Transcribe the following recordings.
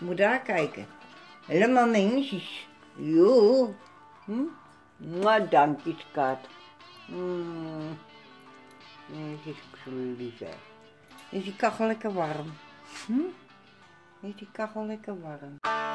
Moet daar kijken. Helemaal mensjes. Jo. Maar dank je, schat. Het is ook zo lief, hè. Is die kachel lekker warm? Is die kachel lekker warm?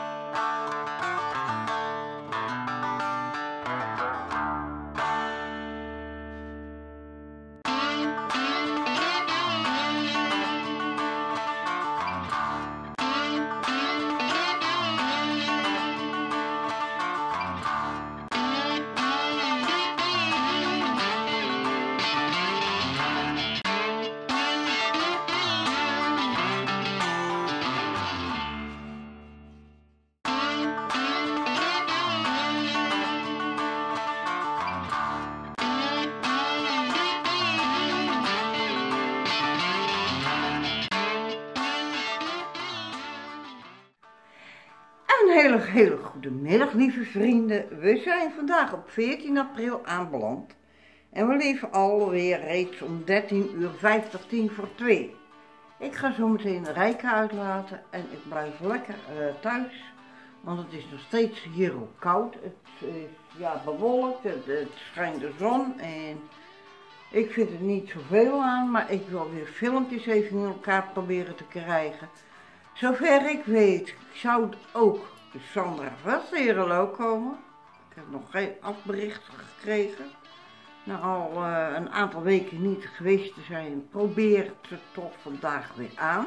Een hele goede middag, lieve vrienden. We zijn vandaag op 14 april aanbeland. En we leven alweer reeds om 13:50 Ik ga zo meteen de Rijka uitlaten en ik blijf lekker thuis. Want het is nog steeds hier ook koud. Het is bewolkt, het schijnt de zon en ik vind er niet zoveel aan. Maar ik wil weer filmpjes even in elkaar proberen te krijgen. Zover ik weet zou ook Sandra Westerlo komen. Ik heb nog geen afbericht gekregen. Na al een aantal weken niet geweest te zijn, probeert ze toch vandaag weer aan.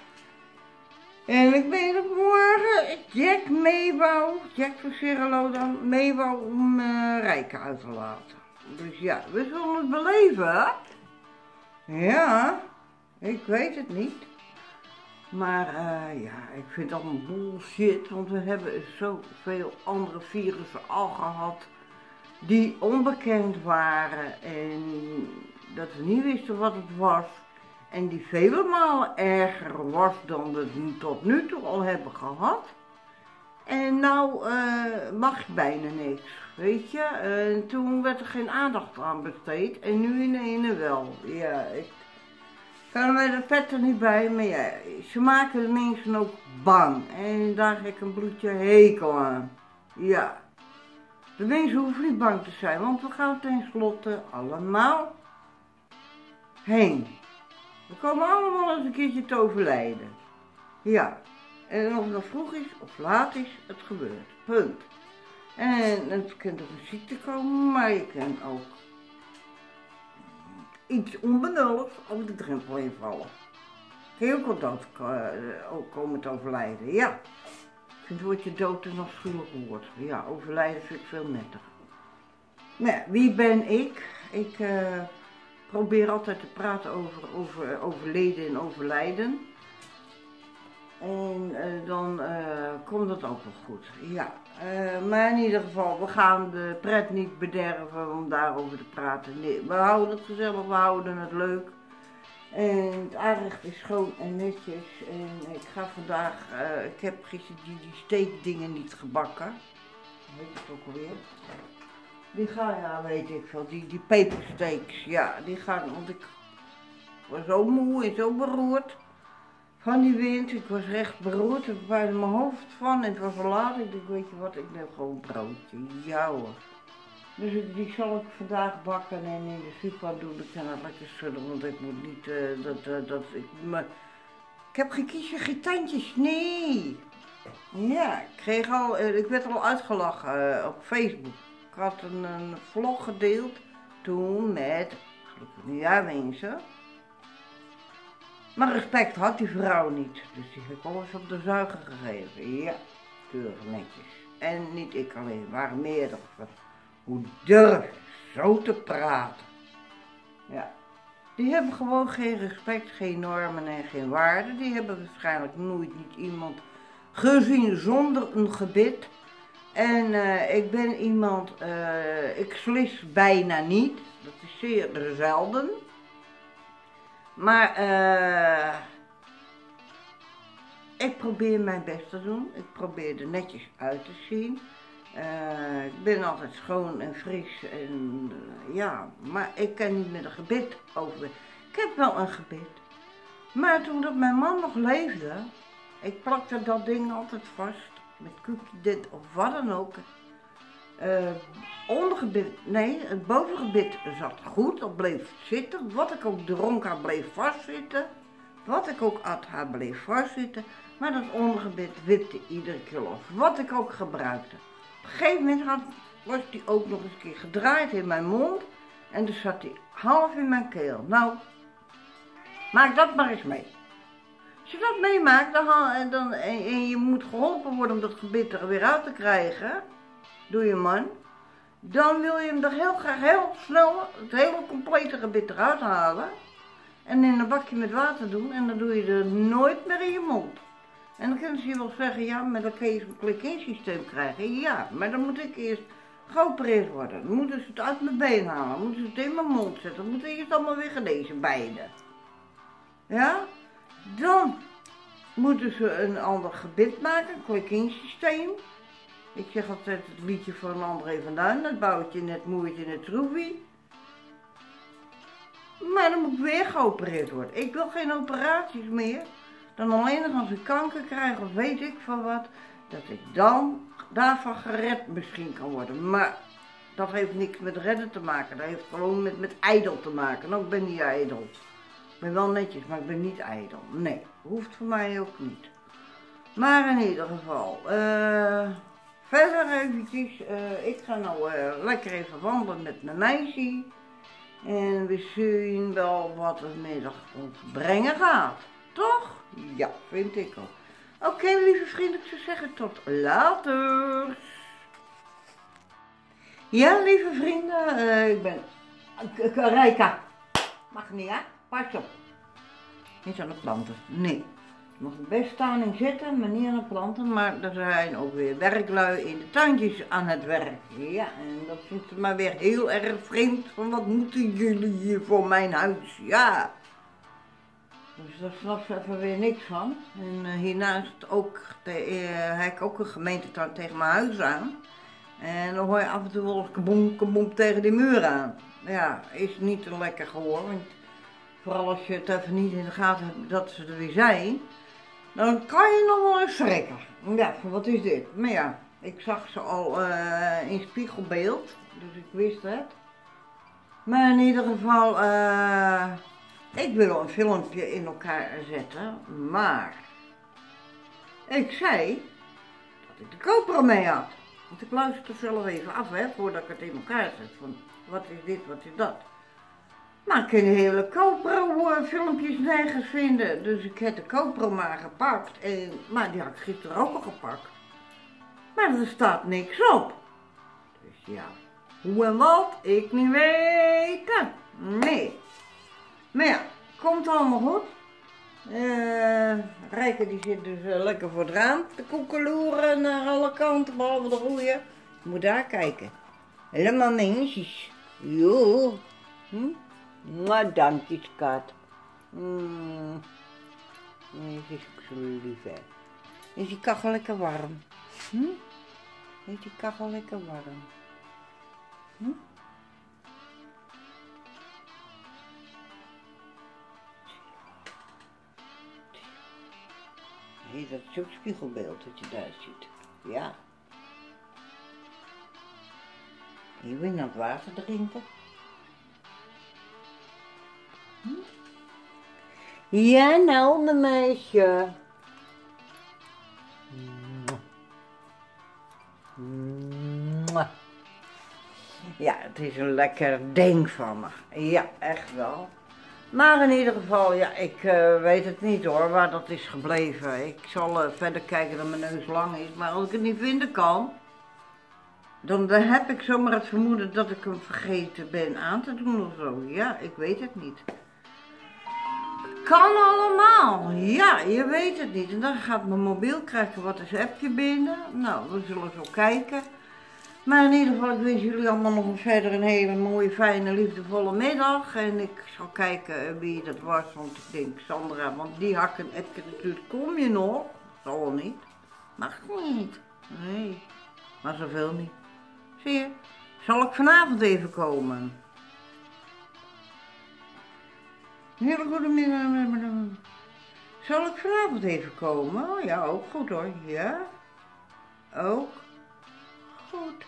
En ik weet dat morgen Jack Westerlo dan mee wou om Rijka uit te laten. Dus ja, we zullen het beleven. Ja, ik weet het niet. Maar ik vind dat een bullshit, want we hebben zoveel andere virussen al gehad die onbekend waren en dat we niet wisten wat het was en die vele malen erger was dan we tot nu toe al hebben gehad. En nou mag je bijna niks, weet je. En toen werd er geen aandacht aan besteed en nu ineens wel. Ja, ik kan mij de pet er niet bij, maar ja, ze maken de mensen ook bang. En daar heb ik een bloedje hekel aan. Ja. De mensen hoeven niet bang te zijn, want we gaan tenslotte allemaal heen. We komen allemaal eens een keertje te overlijden. Ja. En of het nog vroeg is of laat is, het gebeurt. Punt. En het kan door een ziekte komen, maar je kan ook iets onbenulligs over de drempel heen vallen. Kun je ook wel dood komen te overlijden, ja. Ik vind het woordje dood een afschuwelijk woord. Ja, overlijden vind ik veel netter. Nou ja, wie ben ik? Ik probeer altijd te praten over overleden en overlijden. En dan komt dat ook wel goed, ja. Maar in ieder geval, we gaan de pret niet bederven om daarover te praten. Nee, we houden het gezellig, we houden het leuk. En het aanrecht is schoon en netjes. En ik ga vandaag, ik heb gisteren die steekdingen niet gebakken. Weet je het ook alweer? Die gaan, ja weet ik veel, die pepersteaks, ja, die gaan, want ik was zo moe en zo beroerd van die wind. Ik was recht beroerd, ik was mijn hoofd van en het was al laat. Ik dacht, weet je wat, ik neem gewoon een broodje, ja hoor. Dus die zal ik vandaag bakken en in de super doen. Ik kan het lekker schudden, want ik moet niet, ik heb geen kiesje, geen tandjes, nee. Ja, ik werd al uitgelachen op Facebook. Ik had een vlog gedeeld toen met, gelukkig nieuwjaarwensen. Maar respect had die vrouw niet, dus die heb ik alles op de zuiger gegeven. Ja, keurig netjes. En niet ik alleen, er waren meerdere. Hoe durf je zo te praten? Ja, die hebben gewoon geen respect, geen normen en geen waarden. Die hebben waarschijnlijk nooit niet iemand gezien zonder een gebit. En ik ben iemand, ik slis bijna niet, dat is zeer zelden. Maar ik probeer mijn best te doen, ik probeer er netjes uit te zien. Ik ben altijd schoon en fris en ja, maar ik kan niet met een gebit over. Ik heb wel een gebit. Maar toen dat mijn man nog leefde, Ik plakte dat ding altijd vast. Met koekje dit of wat dan ook. Ondergebit, nee, het bovengebit zat goed, dat bleef zitten. Wat ik ook dronk, hij bleef vastzitten. Wat ik ook at, hij bleef vastzitten. Maar dat ondergebit wipte iedere keer los. Wat ik ook gebruikte. Op een gegeven moment was die ook nog eens een keer gedraaid in mijn mond. En dus zat hij half in mijn keel. Nou, maak dat maar eens mee. Als je dat meemaakt en je moet geholpen worden om dat gebit er weer uit te krijgen. Door je man. Dan wil je hem er heel graag heel snel het hele complete gebit eruit halen. En in een bakje met water doen. En dan doe je er nooit meer in je mond. En dan kunnen ze je wel zeggen, ja, maar dan kun je zo'n klik-in systeem krijgen. Ja, maar dan moet ik eerst geopereerd worden. Dan moeten ze het uit mijn been halen. Dan moeten ze het in mijn mond zetten. Dan moeten ze eerst allemaal weer genezen, beide. Ja? Dan moeten ze een ander gebit maken, een klik-in systeem. Ik zeg altijd het liedje van André van Duin, het bouwtje in het moertje in het troefie. Maar dan moet ik weer geopereerd worden. Ik wil geen operaties meer. Dan alleen nog als ik kanker krijg of weet ik van wat, dat ik dan daarvan gered misschien kan worden. Maar dat heeft niks met redden te maken. Dat heeft gewoon met ijdel te maken. Nou, ik ben niet ijdel. Ik ben wel netjes, maar ik ben niet ijdel. Nee, hoeft voor mij ook niet. Maar in ieder geval, verder eventjes, ik ga nou lekker even wandelen met mijn meisje. En we zien wel wat de middag ons brengen gaat. Toch? Ja, vind ik ook. Oké, lieve vrienden, ik zou zeggen tot later. Ja, lieve vrienden, ik ben Rijka. Mag niet, hè? Pas op. Niet aan de planten. Nee. Je mag best staan en zitten, maar niet aan de planten. Maar er zijn ook weer werklui in de tuintjes aan het werk. Ja, en dat vindt ze maar weer heel erg vreemd. Van wat moeten jullie hier voor mijn huis? Ja. Dus daar snapt ze even weer niks van. En hiernaast ook, heb ik ook een gemeentetuin tegen mijn huis aan. En dan hoor je af en toe wel eens kaboom, kaboom tegen die muur aan. Ja, is niet een lekker gehoor. Want vooral als je het even niet in de gaten hebt dat ze er weer zijn. Dan kan je nog wel eens schrikken. Ja, wat is dit? Maar ja, ik zag ze al in spiegelbeeld. Dus ik wist het. Maar in ieder geval, ik wil een filmpje in elkaar zetten. Maar ik zei dat ik de GoPro mee had. Want ik luister zelf even af, hè, voordat ik het in elkaar zet. Van, wat is dit, wat is dat? Maar ik kan de hele GoPro filmpjes nergens vinden. Dus ik heb de GoPro maar gepakt. Maar die had ik gisteren ook al gepakt. Maar er staat niks op. Dus ja, hoe en wat, ik niet weten. Nee. Maar ja, komt allemaal goed. Rijke die zit dus lekker voor het raam te koekeloeren naar alle kanten, behalve de goeie. Je moet daar kijken. Helemaal mensjes. Jo. Maar dank je, schat. Nee, het is ook zo lief, hè. Is die kachel lekker warm? Is die kachel lekker warm? Nee, dat is ook spiegelbeeld dat je daar ziet. Ja. Je wil naar het water drinken. Ja, nou, mijn meisje. Ja, het is een lekker ding van me. Ja, echt wel. Maar in ieder geval, ja, ik weet het niet hoor, waar dat is gebleven. Ik zal verder kijken dat mijn neus lang is, maar als ik het niet vinden kan, dan heb ik zomaar het vermoeden dat ik hem vergeten ben aan te doen of zo. Ja, ik weet het niet. Kan allemaal, ja, je weet het niet. En dan gaat mijn mobiel krijgen wat een appje binnen. Nou, we zullen zo kijken. Maar in ieder geval, ik wens jullie allemaal nog verder een hele mooie, fijne, liefdevolle middag. En ik zal kijken wie dat was, want ik denk Sandra, want die had een appje natuurlijk. Kom je nog? Zal wel niet. Mag niet. Nee, maar zoveel niet. Zie je, zal ik vanavond even komen? Een hele goede middag. Zal ik vanavond even komen? Oh, ja, ook goed hoor. Ja, ook goed.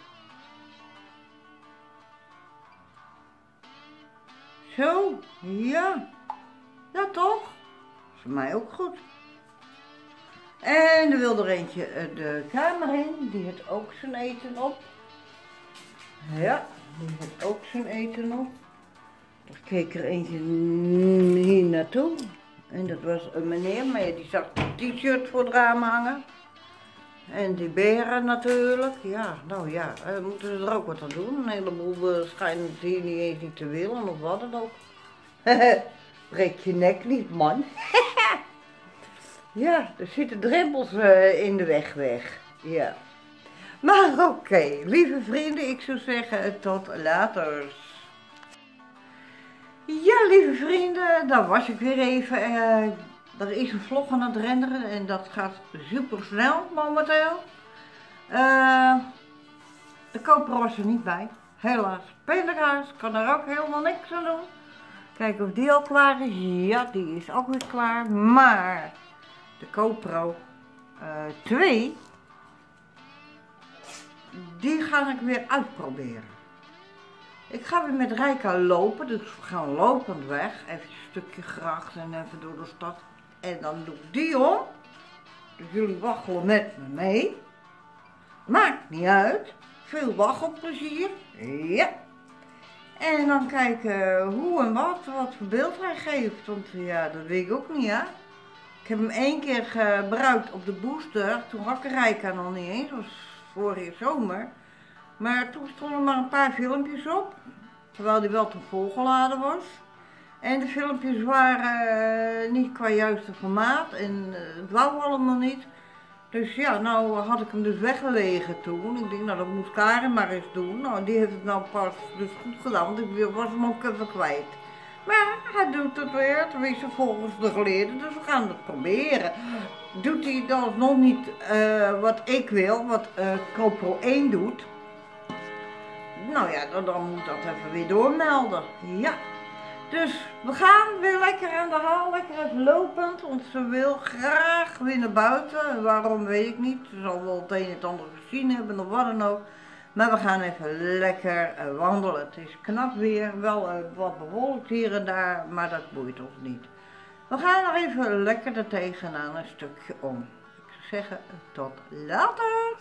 Zo, ja. Ja toch? Voor mij ook goed. En er wil er eentje de kamer in, die heeft ook zijn eten op. Ja, die heeft ook zijn eten op. Er keek er eentje hier naartoe. En dat was een meneer, maar die zag een t-shirt voor het raam hangen. En die beren natuurlijk. Ja, nou ja, moeten ze er ook wat aan doen. Een heleboel schijnen het hier niet eens niet te willen of wat dan ook. Breek je nek niet, man. Ja, er zitten drempels in de weg. Ja. Maar oké, lieve vrienden, ik zou zeggen tot later. Ja, lieve vrienden, daar was ik weer even. Er is een vlog aan het renderen en dat gaat super snel momenteel. De koper was er niet bij, helaas. Pindakaas kan er ook helemaal niks aan doen. Kijken of die al klaar is. Ja, die is ook weer klaar. Maar de GoPro 2, die ga ik weer uitproberen. Ik ga weer met Rijka lopen, dus we gaan lopend weg. Even een stukje gracht en even door de stad. En dan doe ik die om. Dus jullie waggelen met me mee. Maakt niet uit. Veel waggelplezier. Ja. En dan kijken hoe en wat voor beeld hij geeft. Want ja, dat weet ik ook niet, hè. Ik heb hem 1 keer gebruikt op de booster. Toen had ik Rijka nog niet eens. Dat was vorige zomer. Maar toen stonden maar een paar filmpjes op. Terwijl die wel te volgeladen was. En de filmpjes waren niet qua juiste formaat. En het wou allemaal niet. Dus ja, nou had ik hem dus weggelegen toen. Ik denk, nou dat moet Karen maar eens doen. Nou, die heeft het nou pas dus goed gedaan, want ik was hem ook even kwijt. Maar hij doet het weer, tenminste volgens de geleerden, dus we gaan het proberen. Doet hij dan nog niet wat ik wil, wat GoPro 1 doet. Nou ja, dan moet dat even weer doormelden. Ja. Dus we gaan weer lekker aan de haal, lekker even lopend, want ze wil graag weer naar buiten. Waarom weet ik niet, ze zal wel het een en het ander gezien hebben of wat dan ook. Maar we gaan even lekker wandelen. Het is knap weer, wel wat bewolkt hier en daar, maar dat boeit ons niet. We gaan nog even lekker er tegenaan een stukje om. Ik zou zeggen, tot later!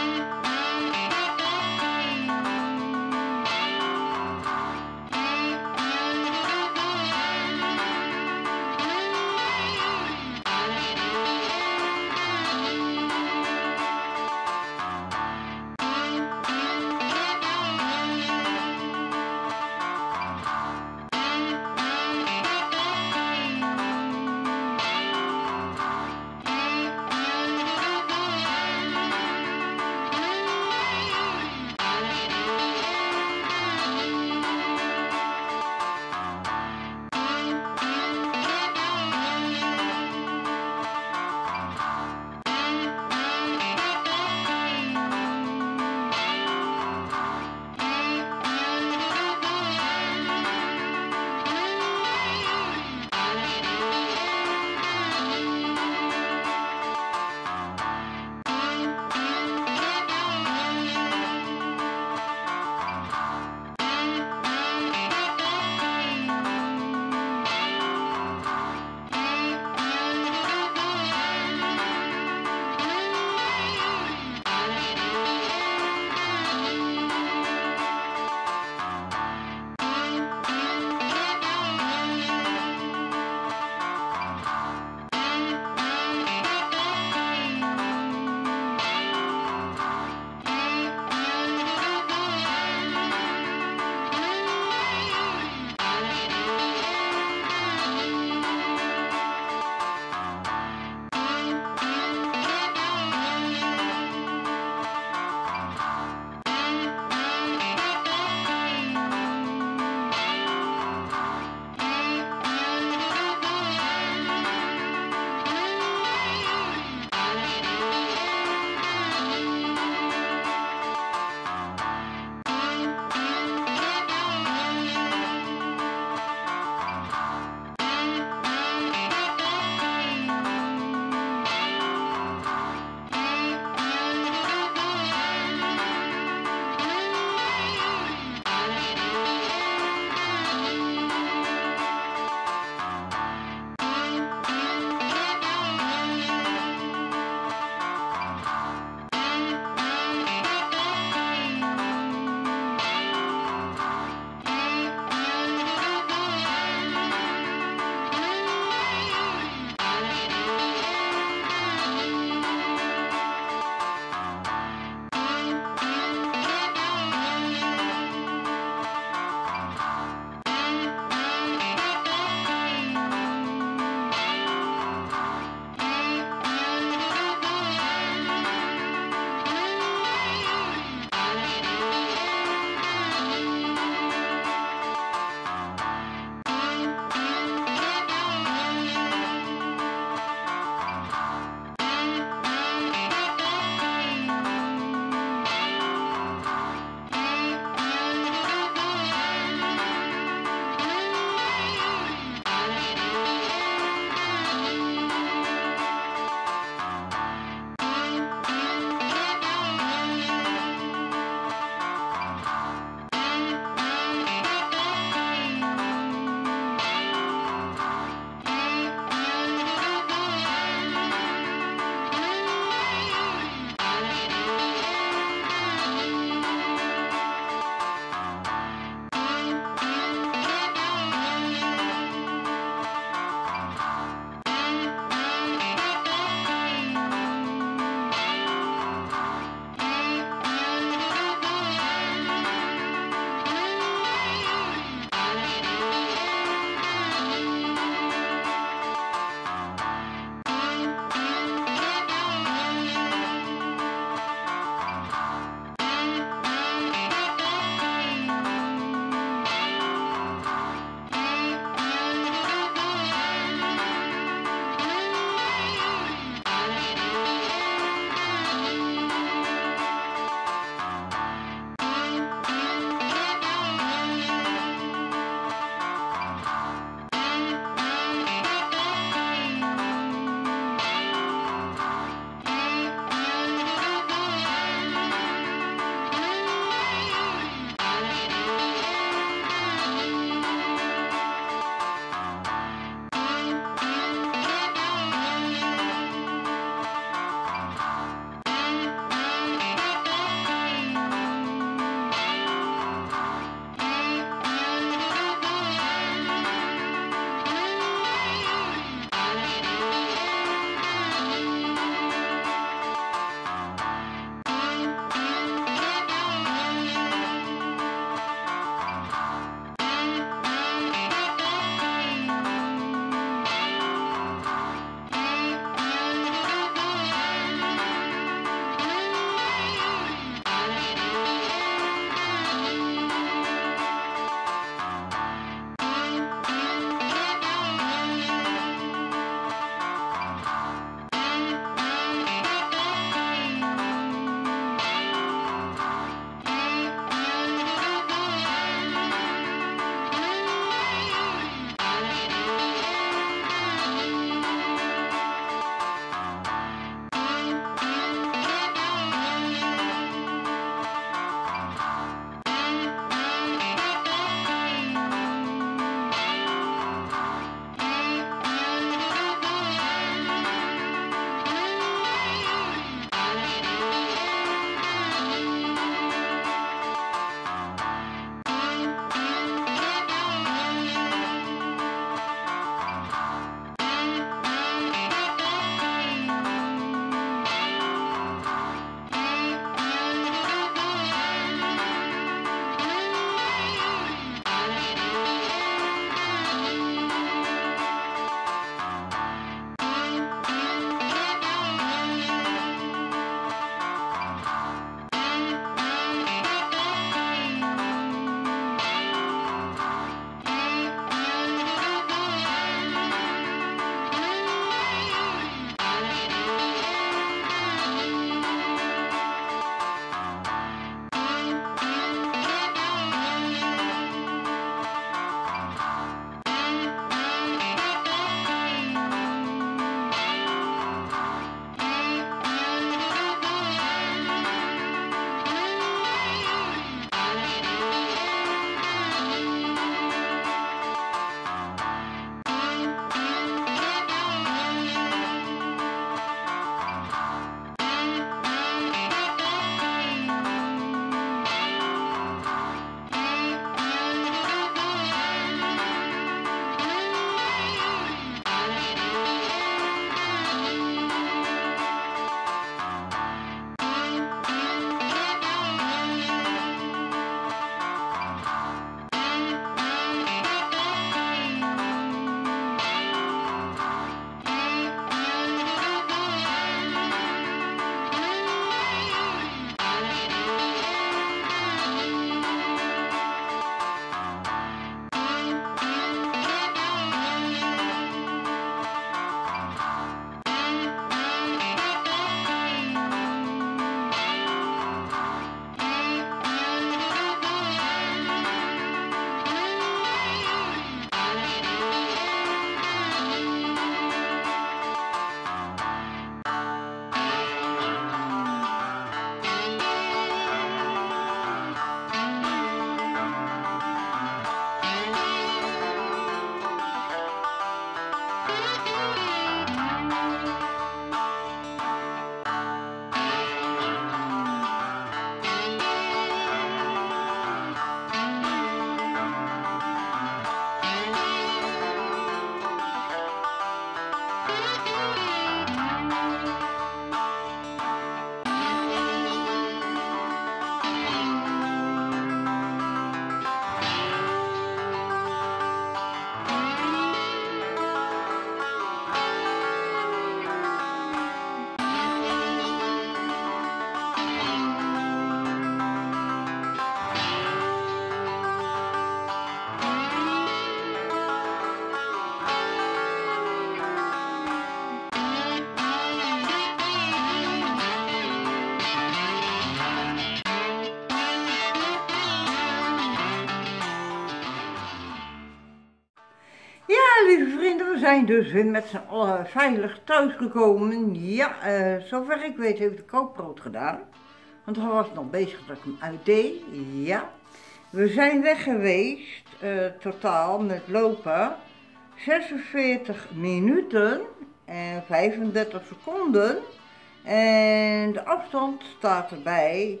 lieve vrienden, we zijn dus weer met z'n allen veilig thuisgekomen. Ja, zover ik weet heeft de kookbrood gedaan. Want hij was nog bezig dat ik hem uitdeed. Ja, we zijn weg geweest, totaal met lopen, 46 minuten en 35 seconden. En de afstand staat erbij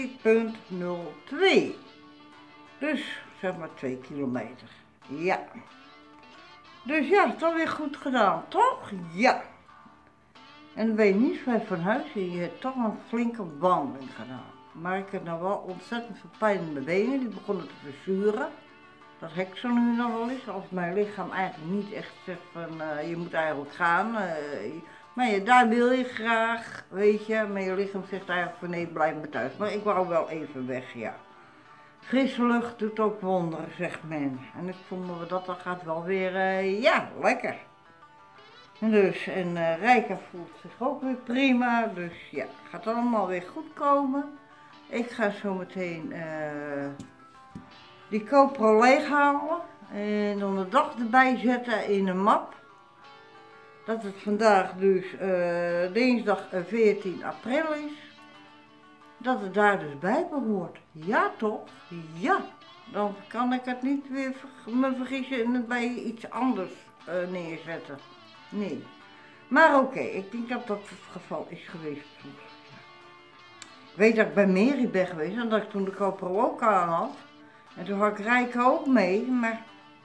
2,02. Dus zeg maar 2 kilometer. Ja. Dus ja, toch weer goed gedaan, toch? Ja. En dan ben je niet ver van huis en je hebt toch een flinke wandeling gedaan. Maar ik heb nou wel ontzettend veel pijn in mijn benen, die begonnen te verzuren. Dat heb ik zo nu nog wel eens, als mijn lichaam eigenlijk niet echt zegt van je moet eigenlijk gaan. Maar ja, daar wil je graag, weet je. Maar je lichaam zegt eigenlijk van nee, blijf maar thuis. Maar ik wou wel even weg, ja. Frisse lucht doet ook wonderen, zegt men. En ik vond dat gaat wel weer, ja, lekker. En dus, Rijka voelt zich ook weer prima. Dus ja, gaat allemaal weer goed komen. Ik ga zo meteen die GoPro leeghalen. En dan de dag erbij zetten in een map. Dat het vandaag dus dinsdag 14 april is. Dat het daar dus bij behoort. Ja toch? Ja. Dan kan ik het niet weer me vergissen en het bij iets anders neerzetten. Nee. Maar oké, ik denk dat dat het geval is geweest. Ik weet dat ik bij Mary ben geweest en dat ik toen de GoPro ook aan had. En toen had ik Rijke ook mee, maar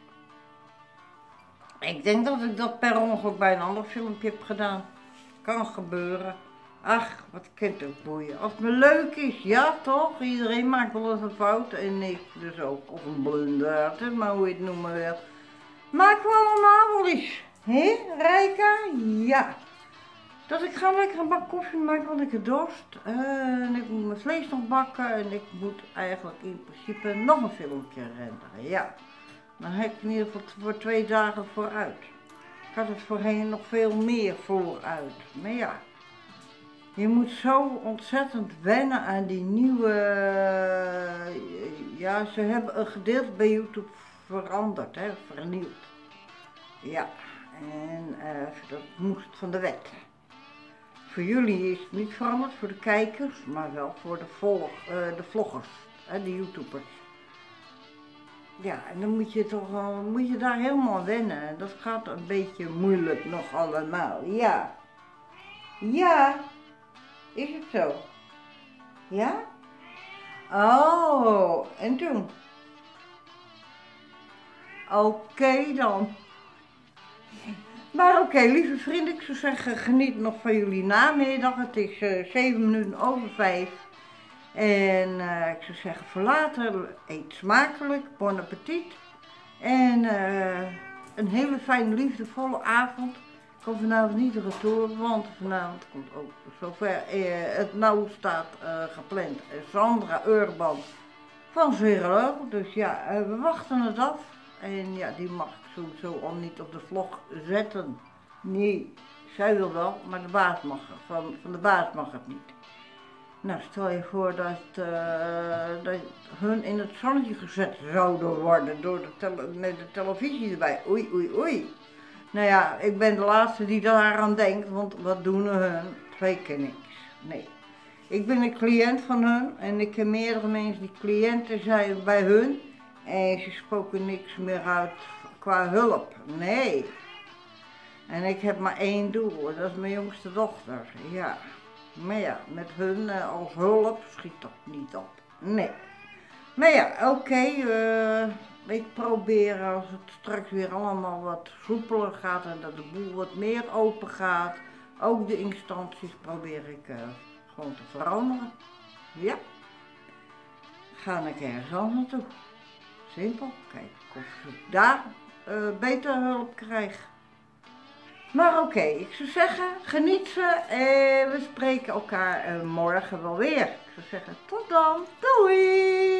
ik denk dat ik dat per ongeluk bij een ander filmpje heb gedaan. Kan gebeuren. Ach, wat kent ook boeien. Als het me leuk is, ja toch? Iedereen maakt wel eens een fout en ik dus ook. Of een blunder, het is maar hoe je het noemen wil. Maken we allemaal wel eens. Hé, Rijka? Ja. Dat ik ga lekker een bak koffie maken, want ik heb dorst. En ik moet mijn vlees nog bakken en ik moet eigenlijk in principe nog een filmpje renderen. Ja. Dan heb ik in ieder geval voor 2 dagen vooruit. Ik had het voorheen nog veel meer vooruit. Maar ja. Je moet zo ontzettend wennen aan die nieuwe, ja, ze hebben een gedeelte bij YouTube veranderd, hè, vernieuwd. Ja, en dat moest van de wet. Voor jullie is het niet veranderd, voor de kijkers, maar wel voor de vloggers, hè, de YouTubers. Ja, en dan moet je daar helemaal wennen. Dat gaat een beetje moeilijk nog allemaal, ja. Ja. Is het zo? Ja? Oh, en toen? Oké dan. Maar oké, lieve vrienden, ik zou zeggen, geniet nog van jullie namiddag. Het is 7 minuten over 5. En ik zou zeggen, voor later, eet smakelijk, bon appetit. En een hele fijne, liefdevolle avond. Ik kom vanavond niet de retour, want vanavond komt ook zover het nauw staat gepland. Sandra Urban van Zero. Dus ja, we wachten het af. En ja, die mag ik sowieso al niet op de vlog zetten. Nee, zij wil wel, maar de baas mag van de baas mag het niet. Nou, stel je voor dat hun in het zonnetje gezet zouden worden door met de televisie erbij. Oei, oei, oei. Nou ja, ik ben de laatste die daaraan denkt, want wat doen hun? 2 keer niks. Nee. Ik ben een cliënt van hun en ik ken meerdere mensen die cliënten zijn bij hun en ze spoken niks meer uit qua hulp. Nee. En ik heb maar 1 doel, dat is mijn jongste dochter. Ja. Maar ja, met hun als hulp schiet dat niet op. Nee. Maar ja, oké. Ik probeer als het straks weer allemaal wat soepeler gaat en dat de boel wat meer open gaat. Ook de instanties probeer ik gewoon te veranderen. Ja. Ga ik ergens anders naartoe. Simpel. Kijk of ik daar beter hulp krijg. Maar oké, ik zou zeggen, geniet ze en we spreken elkaar morgen wel weer. Ik zou zeggen, tot dan. Doei!